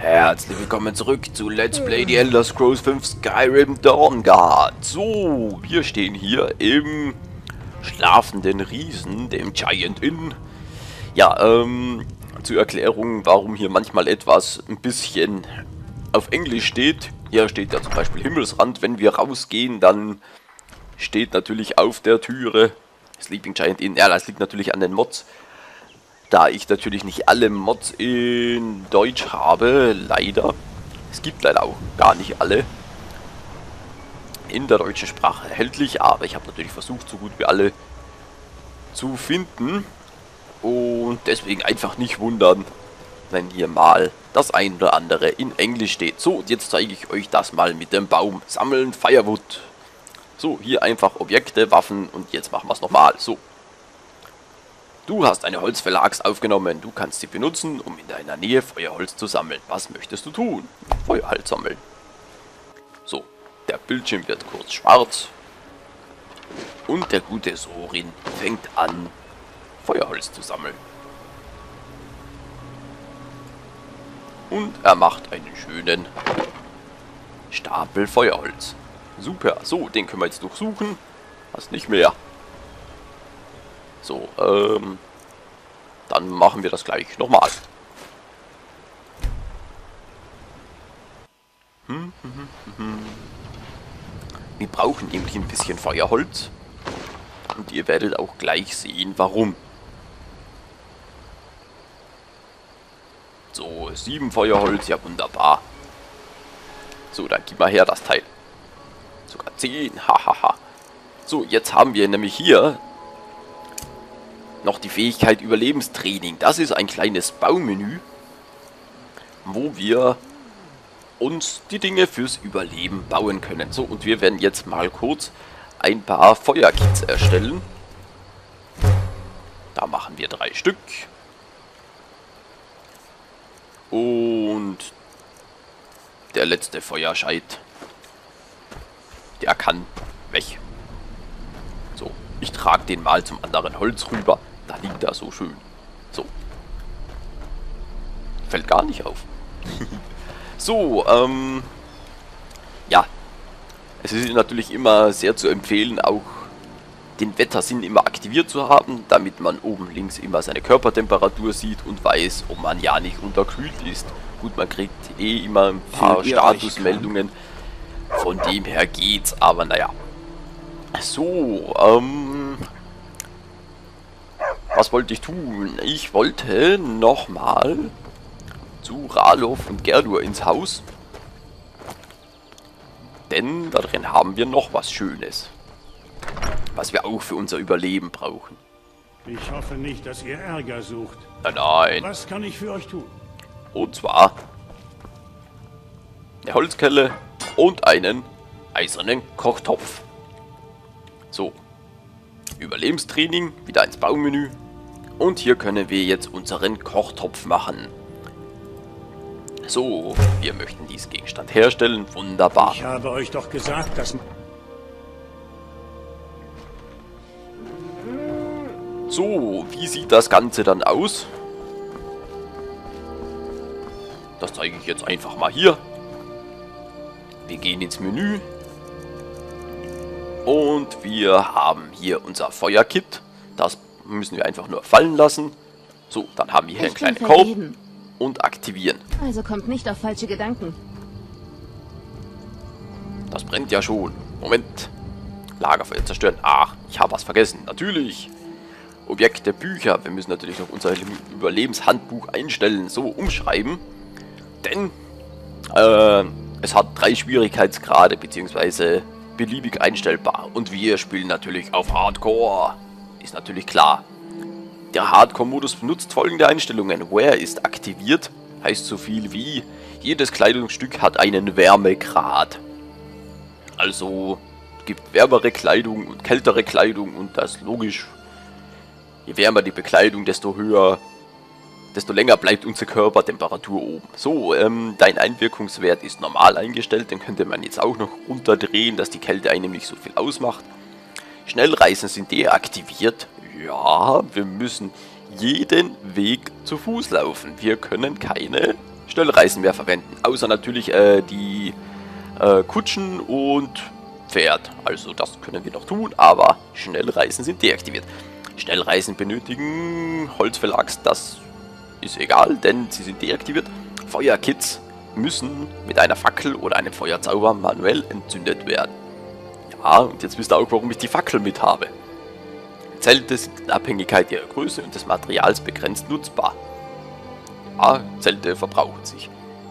Herzlich willkommen zurück zu Let's Play The Elder Scrolls 5 Skyrim Dawnguard. So, wir stehen hier im schlafenden Riesen, dem Giant Inn. Ja, zur Erklärung, warum hier manchmal etwas ein bisschen auf Englisch steht. Hier steht ja zum Beispiel Himmelsrand. Wenn wir rausgehen, dann steht natürlich auf der Türe Sleeping Giant Inn. Ja, das liegt natürlich an den Mods. Da ich natürlich nicht alle Mods in Deutsch habe, leider. Es gibt leider auch gar nicht alle in der deutschen Sprache erhältlich, aber ich habe natürlich versucht, so gut wie alle zu finden. Und deswegen einfach nicht wundern, wenn hier mal das ein oder andere in Englisch steht. So, und jetzt zeige ich euch das mal mit dem Baum. Sammeln, Firewood. So, hier einfach Objekte, Waffen und jetzt machen wir es nochmal. So. Du hast eine Holzfäller-Axt aufgenommen. Du kannst sie benutzen, um in deiner Nähe Feuerholz zu sammeln. Was möchtest du tun? Feuerholz sammeln. So, der Bildschirm wird kurz schwarz. Und der gute Sorin fängt an, Feuerholz zu sammeln. Und er macht einen schönen Stapel Feuerholz. Super, so, den können wir jetzt durchsuchen. Was nicht mehr. So, dann machen wir das gleich nochmal. Wir brauchen nämlich ein bisschen Feuerholz. Und ihr werdet auch gleich sehen, warum. So, 7 Feuerholz, ja wunderbar. So, dann gib mal her das Teil. Sogar 10, hahaha. So, jetzt haben wir nämlich hier noch die Fähigkeit Überlebenstraining. Das ist ein kleines Baumenü, wo wir uns die Dinge fürs Überleben bauen können. So, und wir werden jetzt mal kurz ein paar Feuerkits erstellen. Da machen wir 3 Stück. Und der letzte Feuerscheit, der kann weg. So, ich trage den mal zum anderen Holz rüber. Da liegt er so schön. So. Fällt gar nicht auf. So, ja. Es ist natürlich immer sehr zu empfehlen, auch den Wettersinn immer aktiviert zu haben, damit man oben links immer seine Körpertemperatur sieht und weiß, ob man ja nicht unterkühlt ist. Gut, man kriegt eh immer ein paar Statusmeldungen. Von dem her geht's, aber naja. So, was wollte ich tun? Ich wollte nochmal zu Ralof und Gerdur ins Haus. Denn da drin haben wir noch was Schönes. Was wir auch für unser Überleben brauchen. Ich hoffe nicht, dass ihr Ärger sucht. Nein. Was kann ich für euch tun? Und zwar eine Holzkelle und einen eisernen Kochtopf. So. Überlebenstraining, wieder ins Baumenü. Und hier können wir jetzt unseren Kochtopf machen. So, wir möchten diesen Gegenstand herstellen. Wunderbar. Ich habe euch doch gesagt, dass... So, wie sieht das Ganze dann aus? Das zeige ich jetzt einfach mal hier. Wir gehen ins Menü. Und wir haben hier unser Feuerkit. Das müssen wir einfach nur fallen lassen. So, dann haben wir hier einen kleinen Korb und aktivieren. Also kommt nicht auf falsche Gedanken. Das brennt ja schon. Moment. Lagerfeuer zerstören. Ach, ich habe was vergessen. Natürlich. Objekte, Bücher. Wir müssen natürlich noch unser Überlebenshandbuch einstellen. So, umschreiben. Denn es hat 3 Schwierigkeitsgrade, beziehungsweise beliebig einstellbar. Und wir spielen natürlich auf Hardcore. Ist natürlich klar. Der Hardcore-Modus benutzt folgende Einstellungen. Wear ist aktiviert. Heißt so viel wie, jedes Kleidungsstück hat einen Wärmegrad. Also gibt wärmere Kleidung und kältere Kleidung und das logisch. Je wärmer die Bekleidung, desto höher, desto länger bleibt unsere Körpertemperatur oben. So, dein Einwirkungswert ist normal eingestellt. Den könnte man jetzt auch noch runterdrehen, dass die Kälte einem nicht so viel ausmacht. Schnellreisen sind deaktiviert. Ja, wir müssen jeden Weg zu Fuß laufen. Wir können keine Schnellreisen mehr verwenden. Außer natürlich die Kutschen und Pferd. Also das können wir noch tun, aber Schnellreisen sind deaktiviert. Schnellreisen benötigen Holzfällaxt, das ist egal, denn sie sind deaktiviert. Feuerkits müssen mit einer Fackel oder einem Feuerzauber manuell entzündet werden. Ja, und jetzt wisst ihr auch, warum ich die Fackel mit habe. Zelte sind in Abhängigkeit ihrer Größe und des Materials begrenzt nutzbar. Ja, Zelte verbrauchen sich.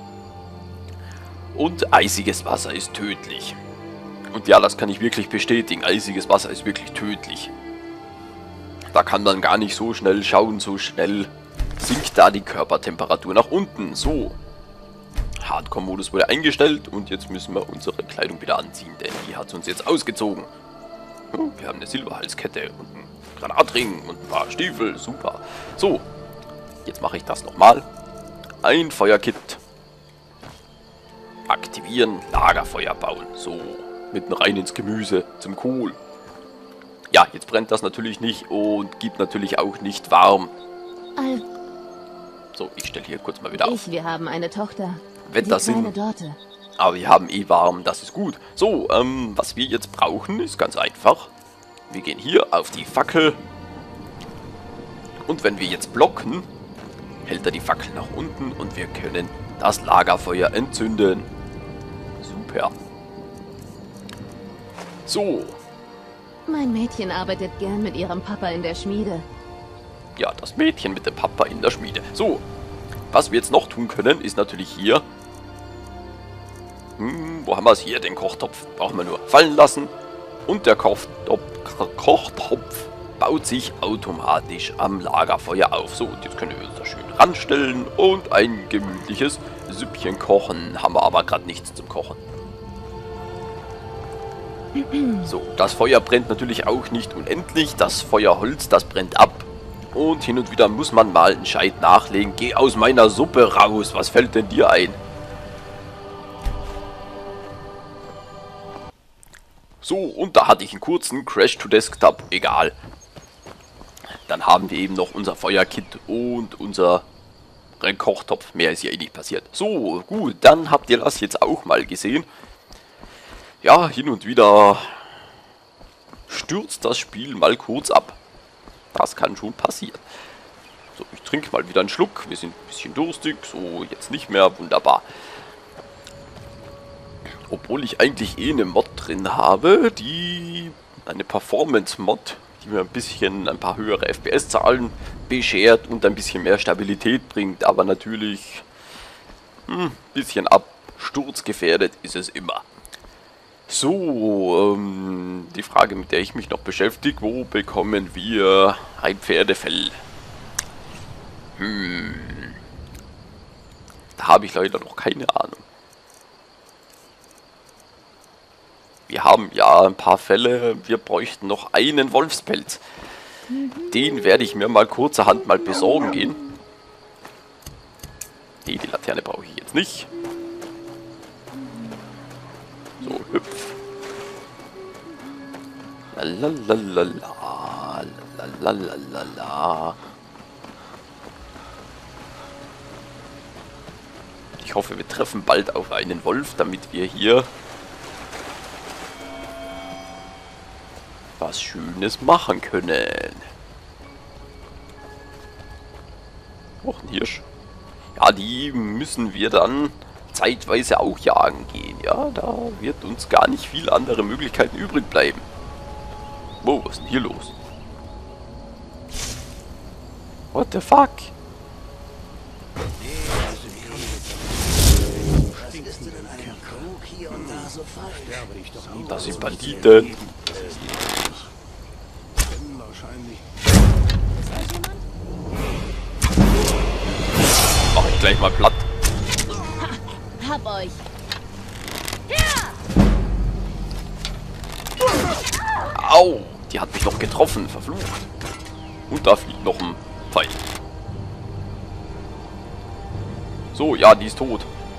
Und eisiges Wasser ist tödlich. Und ja, das kann ich wirklich bestätigen. Eisiges Wasser ist wirklich tödlich. Da kann man gar nicht so schnell schauen, so schnell sinkt da die Körpertemperatur nach unten. So. Hardcore-Modus wurde eingestellt und jetzt müssen wir unsere Kleidung wieder anziehen, denn die hat uns jetzt ausgezogen. Wir haben eine Silberhalskette und einen Granatring und ein paar Stiefel. Super. So. Jetzt mache ich das nochmal. Ein Feuerkit. Aktivieren, Lagerfeuer bauen. So, mitten rein ins Gemüse, zum Kohl. Ja, jetzt brennt das natürlich nicht und gibt natürlich auch nicht warm. So, ich stelle hier kurz mal wieder auf. Wir haben eine Tochter. Wetter sind. Aber wir haben eh warm, das ist gut. So, was wir jetzt brauchen, ist ganz einfach. Wir gehen hier auf die Fackel. Und wenn wir jetzt blocken, hält er die Fackel nach unten und wir können das Lagerfeuer entzünden. Super. So. Mein Mädchen arbeitet gern mit ihrem Papa in der Schmiede. Ja, das Mädchen mit dem Papa in der Schmiede. So. Was wir jetzt noch tun können, ist natürlich hier. Wo haben wir es? Hier, den Kochtopf. Brauchen wir nur fallen lassen. Und der Kochtopf baut sich automatisch am Lagerfeuer auf. So, und jetzt können wir uns da schön ranstellen und ein gemütliches Süppchen kochen. Haben wir aber gerade nichts zum Kochen. So, das Feuer brennt natürlich auch nicht unendlich. Das Feuerholz, das brennt ab. Und hin und wieder muss man mal einen Scheit nachlegen. Geh aus meiner Suppe raus. Was fällt denn dir ein? So, und da hatte ich einen kurzen Crash to Desktop. Egal. Dann haben wir eben noch unser Feuerkit und unser Kochtopf. Mehr ist ja eh nicht passiert. So, gut, dann habt ihr das jetzt auch mal gesehen. Ja, hin und wieder stürzt das Spiel mal kurz ab. Das kann schon passieren. So, ich trinke mal wieder einen Schluck. Wir sind ein bisschen durstig. So, jetzt nicht mehr. Wunderbar. Obwohl ich eigentlich eh eine Mod drin habe, eine Performance-Mod, die mir ein paar höhere FPS-Zahlen beschert und ein bisschen mehr Stabilität bringt. Aber natürlich ein bisschen absturzgefährdet ist es immer. So, die Frage, mit der ich mich noch beschäftige, wo bekommen wir ein Pferdefell? Da habe ich leider noch keine Ahnung. Wir haben ja ein paar Fälle, wir bräuchten noch einen Wolfspelz. Den werde ich mir mal kurzerhand mal besorgen gehen. Nee, die Laterne brauche ich jetzt nicht. So, hüpf. Lalalala, lalalala. Ich hoffe, wir treffen bald auf einen Wolf, damit wir hier was Schönes machen können. Och, ein Hirsch. Ja, die müssen wir dann zeitweise auch jagen gehen. Ja, da wird uns gar nicht viele andere Möglichkeiten übrig bleiben. Wow, was ist denn hier los? What the fuck? Das sind Banditen. Mach ich gleich mal platt. Hab euch. Au, die hat mich noch getroffen, verflucht. Und da fliegt noch ein Pfeil. So, ja, die ist tot.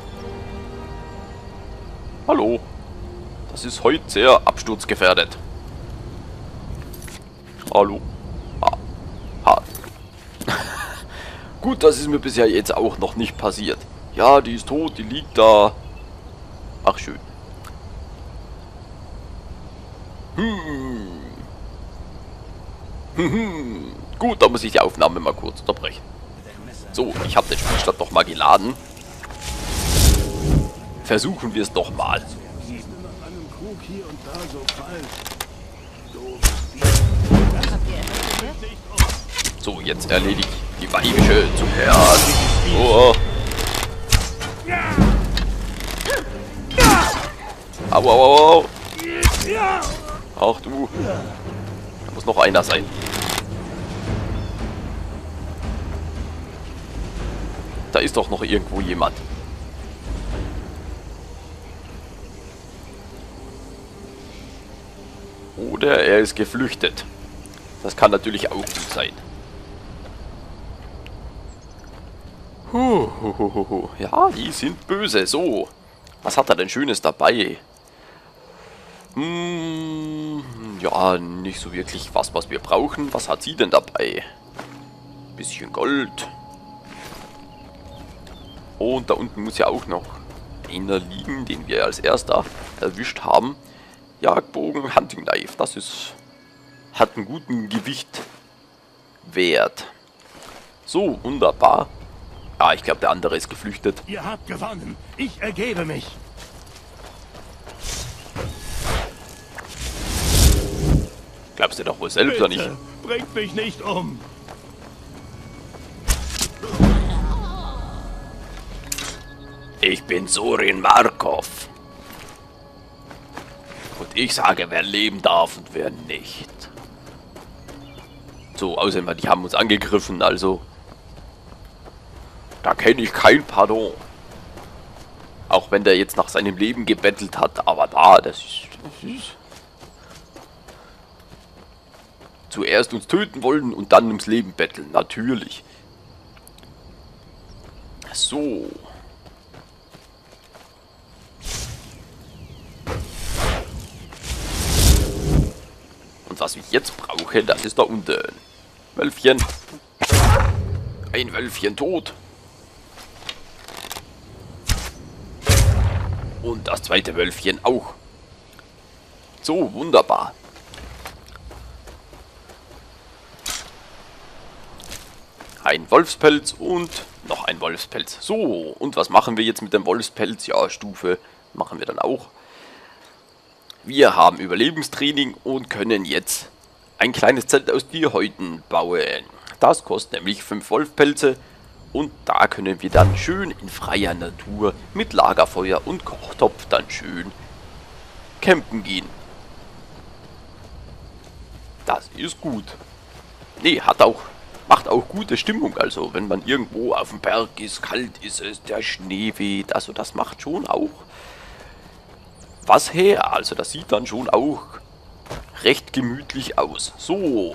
Hallo. Das ist heute sehr absturzgefährdet. Hallo. Ha. Gut, das ist mir bisher jetzt auch noch nicht passiert. Ja, die ist tot, die liegt da. Ach, schön. Gut, da muss ich die Aufnahme mal kurz unterbrechen. So, ich habe den Spielstand noch mal geladen. Versuchen wir es doch mal. So, jetzt erledigt die Weibische zuerst. Oh. Au, au, au. Ach du. Da muss noch einer sein. Da ist doch noch irgendwo jemand. Oder er ist geflüchtet. Das kann natürlich auch gut sein. Ja, die sind böse. So. Was hat er denn Schönes dabei? Ja, nicht so wirklich was wir brauchen. Was hat sie denn dabei? Bisschen Gold. Und da unten muss ja auch noch einer liegen, den wir als erster erwischt haben. Jagdbogen, Hunting Knife. Das ist... hat einen guten Gewichtwert. So, wunderbar. Ah, ich glaube, der andere ist geflüchtet. Ihr habt gewonnen. Ich ergebe mich. Glaubst du doch wohl selbst oder nicht? Bringt mich nicht um. Ich bin Sorin Markov. Und ich sage, wer leben darf und wer nicht. So, außerdem, die haben uns angegriffen, also... Da kenne ich kein Pardon. Auch wenn der jetzt nach seinem Leben gebettelt hat, aber da, das ist... Zuerst uns töten wollen und dann ums Leben betteln, natürlich. So... Und was ich jetzt brauche, das ist da unten. Wölfchen. Ein Wölfchen tot. Und das zweite Wölfchen auch. So, wunderbar. Ein Wolfspelz und noch ein Wolfspelz. So, und was machen wir jetzt mit dem Wolfspelz? Ja, Stufe machen wir dann auch. Wir haben Überlebenstraining und können jetzt ein kleines Zelt aus Tierhäuten bauen. Das kostet nämlich 5 Wolfpelze und da können wir dann schön in freier Natur mit Lagerfeuer und Kochtopf dann schön campen gehen. Das ist gut. Nee, macht auch gute Stimmung. Also wenn man irgendwo auf dem Berg ist, kalt ist es, der Schnee weht, also das macht schon auch was her. Also das sieht dann schon auch recht gemütlich aus. So.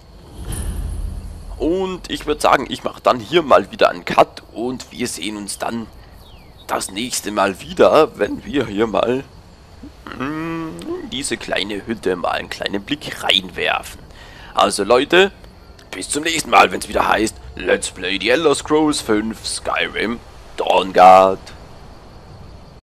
Und ich würde sagen, ich mache dann hier mal wieder einen Cut und wir sehen uns dann das nächste Mal wieder, wenn wir hier mal in diese kleine Hütte mal einen kleinen Blick reinwerfen. Also Leute, bis zum nächsten Mal, wenn es wieder heißt Let's Play The Elder Scrolls 5 Skyrim Dawnguard.